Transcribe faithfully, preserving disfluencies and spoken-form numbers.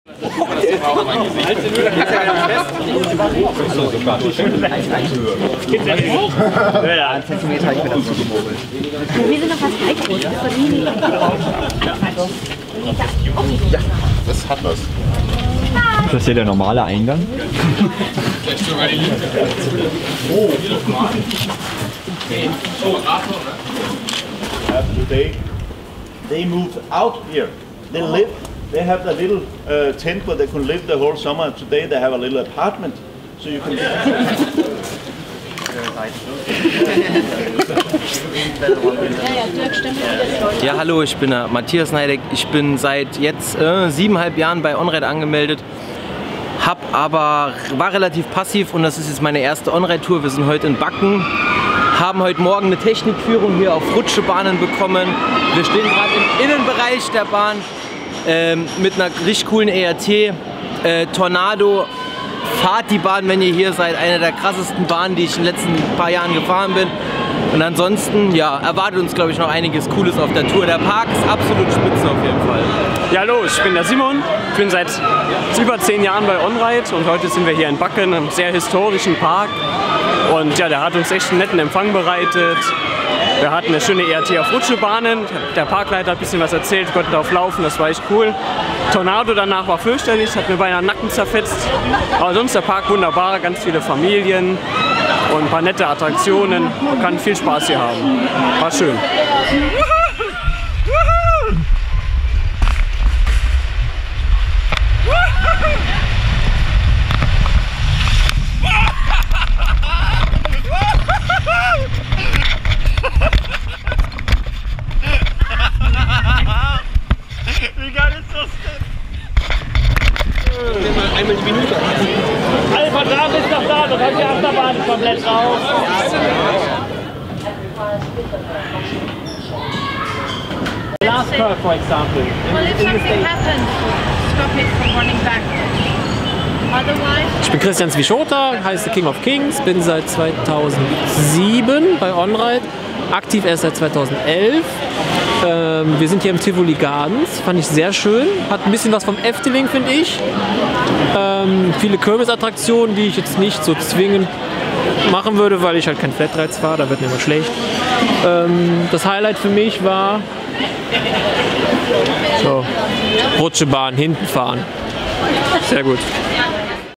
Einen Zentimeter, ich bin dazu gemogelt. Wir sind noch fast gleich groß. Ja, das hat was. Ist das hier der normale Eingang? Today, they moved out here. They live. They have a little uh, tent where they can live the whole summer. Today they have a little apartment, so you can. Ja, hallo, ich bin der Matthias Neideck. Ich bin seit jetzt äh, siebeneinhalb Jahren bei OnRide angemeldet. Hab aber, war relativ passiv und das ist jetzt meine erste OnRide-Tour. Wir sind heute in Backen, haben heute Morgen eine Technikführung hier auf Rutschebahnen bekommen. Wir stehen gerade im Innenbereich der Bahn ähm, mit einer richtig coolen E R T. Äh, Tornado. Fahrt die Bahn, wenn ihr hier seid. Eine der krassesten Bahnen, die ich in den letzten paar Jahren gefahren bin. Und ansonsten, ja, erwartet uns, glaube ich, noch einiges Cooles auf der Tour. Der Park ist absolut spitze auf jeden Fall. Ja, hallo, ich bin der Simon. Ich bin seit über zehn Jahren bei OnRide und heute sind wir hier in Backen, einem sehr historischen Park. Und ja, der hat uns echt einen netten Empfang bereitet. Wir hatten eine schöne E R T auf Rutschebahnen. Der Parkleiter hat ein bisschen was erzählt, konnte darauf laufen, das war echt cool. Tornado danach war fürchterlich, hat mir beinahe den Nacken zerfetzt. Aber sonst der Park wunderbar, ganz viele Familien und ein paar nette Attraktionen. Man kann viel Spaß hier haben. War schön. Wie geil ist das denn? Einmal die Minute. Alle Vertrag ist noch da, das hat die Achterbahn komplett drauf. Last curve, for example. Well, if something happens, stop it from running back. Otherwise... Ich bin Christian Zwischota, heiße King of Kings, bin seit zweitausendsieben bei OnRide, aktiv erst seit zweitausendelf. Ähm, wir sind hier im Tivoli Gardens, fand ich sehr schön, hat ein bisschen was vom Efteling, finde ich. Ähm, viele Kirmesattraktionen, die ich jetzt nicht so zwingend machen würde, weil ich halt kein Flatrides fahre, da wird mir immer schlecht. Ähm, das Highlight für mich war so, Rutschebahn, hinten fahren. Sehr gut.